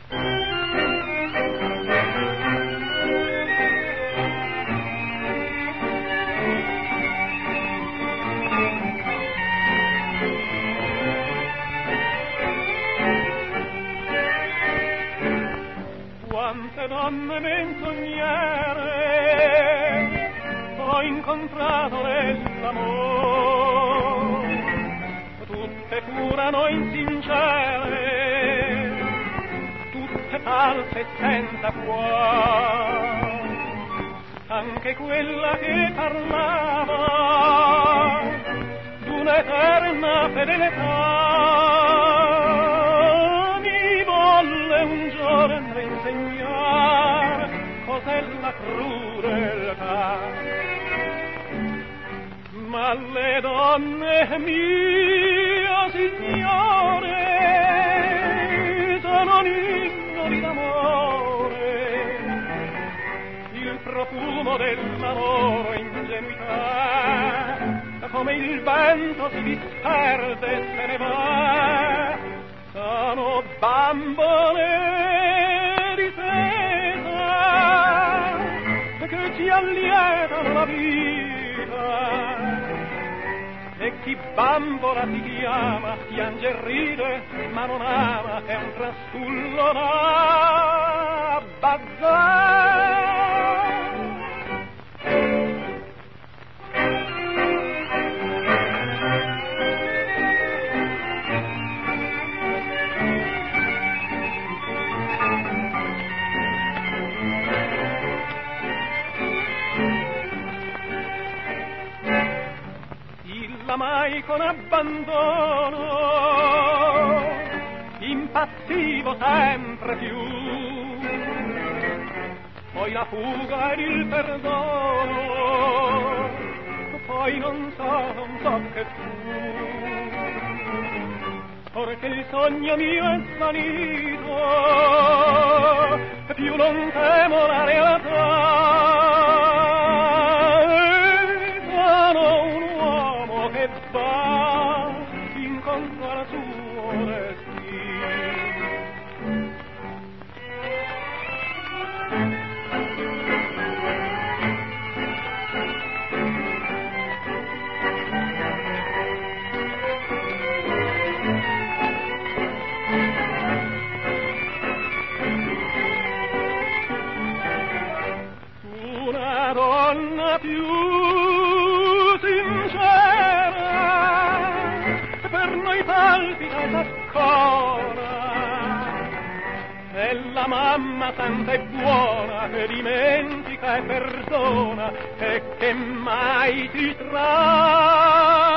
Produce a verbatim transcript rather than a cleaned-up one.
Quante donne menzognere ho incontrato nell'amore, tutte furano insincere, tutte false senza cuore. Anche quella che parlava d'un'eterna fedeltà mi volle un giorno insegnare cos'è la crudeltà. Ma le donne mie, signore, sono innocui d'amore, il profumo della loro ingenuità come il vento si disperde e se ne va. Sono bambole di seta che ci allietano la vita, e chi bambola si chiama piange e ride ma non ama, è un trastullo da bazzare. Mai con abbandono impazzivo sempre più, poi la fuga ed il perdono, poi non so, non so che fu. Ora che il sogno mio è svanito, più non temo la realtà. Sono un uomo che va incontro al suo destino. Una donna più palpita e s'accora, è la mamma santa e buona che dimentica e perdona e che mai ti tra